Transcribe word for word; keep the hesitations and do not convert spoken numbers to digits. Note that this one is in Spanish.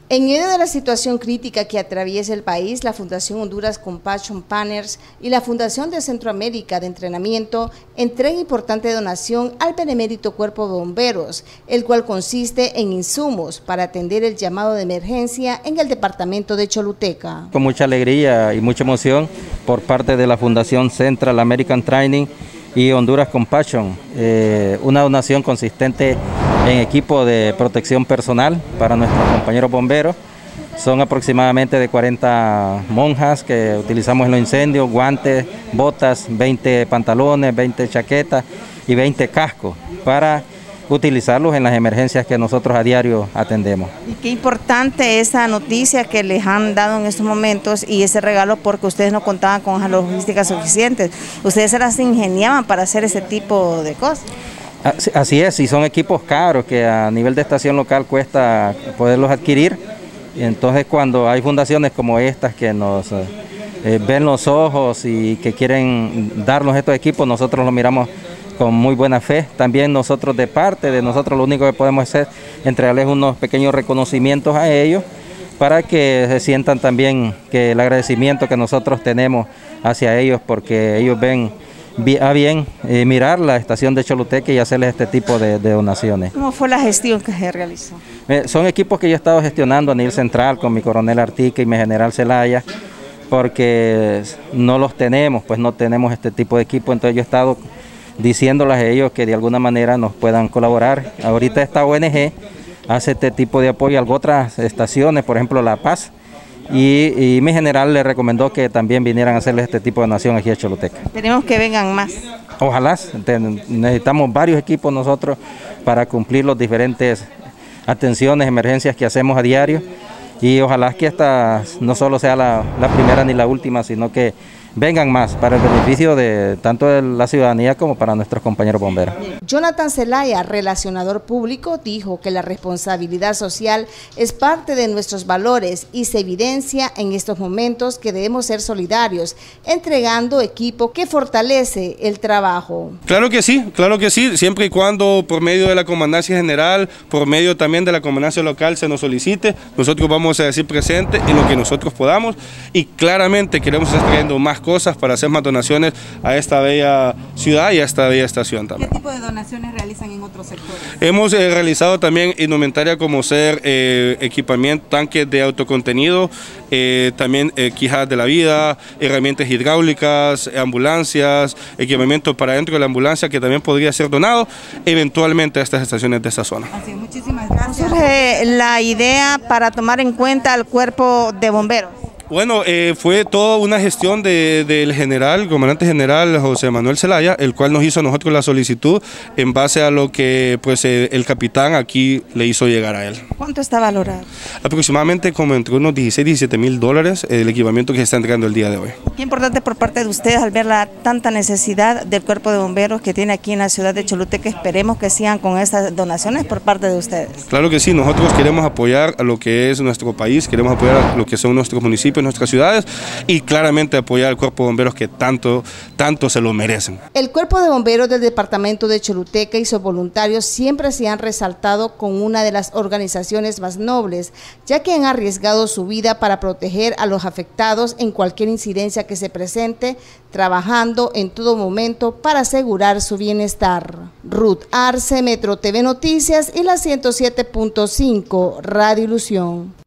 En medio de la situación crítica que atraviesa el país, la Fundación Honduras Compassion Partners y la Fundación de Centroamérica de Entrenamiento entregan importante donación al benemérito Cuerpo de Bomberos, el cual consiste en insumos para atender el llamado de emergencia en el departamento de Choluteca. Con mucha alegría y mucha emoción por parte de la Fundación Central American Training y Honduras Compassion, eh, una donación consistente en equipo de protección personal para nuestros compañeros bomberos. Son aproximadamente de cuarenta monjas que utilizamos en los incendios, guantes, botas, veinte pantalones, veinte chaquetas y veinte cascos para utilizarlos en las emergencias que nosotros a diario atendemos. Y qué importante esa noticia que les han dado en estos momentos y ese regalo, porque ustedes no contaban con las logísticas suficientes. Ustedes se las ingeniaban para hacer ese tipo de cosas. Así es, y son equipos caros que a nivel de estación local cuesta poderlos adquirir. Y entonces cuando hay fundaciones como estas que nos eh, ven los ojos y que quieren darnos estos equipos, nosotros los miramos con muy buena fe. También nosotros, de parte de nosotros, lo único que podemos hacer es entregarles unos pequeños reconocimientos a ellos para que se sientan también que el agradecimiento que nosotros tenemos hacia ellos, porque ellos ven a bien eh, mirar la estación de Choluteca y hacerles este tipo de, de donaciones. ¿Cómo fue la gestión que se realizó? Eh, son equipos que yo he estado gestionando a nivel central con mi coronel Artica y mi general Zelaya, porque no los tenemos, pues no tenemos este tipo de equipo, entonces yo he estado diciéndoles a ellos que de alguna manera nos puedan colaborar. Ahorita esta O N G hace este tipo de apoyo a otras estaciones, por ejemplo La Paz, y, y mi general le recomendó que también vinieran a hacerles este tipo de donación aquí a Choluteca. Tenemos que vengan más. Ojalá, necesitamos varios equipos nosotros para cumplir las diferentes atenciones, emergencias que hacemos a diario, y ojalá que esta no solo sea la, la primera ni la última, sino que vengan más para el beneficio de tanto de la ciudadanía como para nuestros compañeros bomberos. Jonathan Zelaya, relacionador público, dijo que la responsabilidad social es parte de nuestros valores y se evidencia en estos momentos que debemos ser solidarios, entregando equipo que fortalece el trabajo. Claro que sí, claro que sí, siempre y cuando por medio de la Comandancia General, por medio también de la Comandancia Local se nos solicite, nosotros vamos a decir presente en lo que nosotros podamos, y claramente queremos estar trayendo más cosas para hacer más donaciones a esta bella ciudad y a esta bella estación también. ¿Qué tipo de donaciones realizan en otros sectores? Hemos eh, realizado también indumentaria como ser eh, equipamiento, tanques de autocontenido, eh, también eh, quijadas de la vida, herramientas hidráulicas, ambulancias, equipamiento para dentro de la ambulancia que también podría ser donado eventualmente a estas estaciones de esta zona. Así, muchísimas gracias. Surge la idea para tomar en cuenta al cuerpo de bomberos. Bueno, eh, fue toda una gestión de, del general, el comandante general José Manuel Zelaya, el cual nos hizo a nosotros la solicitud en base a lo que pues eh, el capitán aquí le hizo llegar a él. ¿Cuánto está valorado? Aproximadamente como entre unos dieciséis, diecisiete mil dólares el equipamiento que se está entregando el día de hoy. Qué importante por parte de ustedes al ver la tanta necesidad del cuerpo de bomberos que tiene aquí en la ciudad de Choluteca. Esperemos que sigan con estas donaciones por parte de ustedes. Claro que sí, nosotros queremos apoyar a lo que es nuestro país, queremos apoyar a lo que son nuestros municipios, nuestras ciudades, y claramente apoyar al cuerpo de bomberos que tanto, tanto se lo merecen. El cuerpo de bomberos del departamento de Choluteca y sus voluntarios siempre se han resaltado con una de las organizaciones más nobles, ya que han arriesgado su vida para proteger a los afectados en cualquier incidencia que se presente, trabajando en todo momento para asegurar su bienestar. Ruth Arce, Metro T V Noticias y la ciento siete punto cinco Radio Ilusión.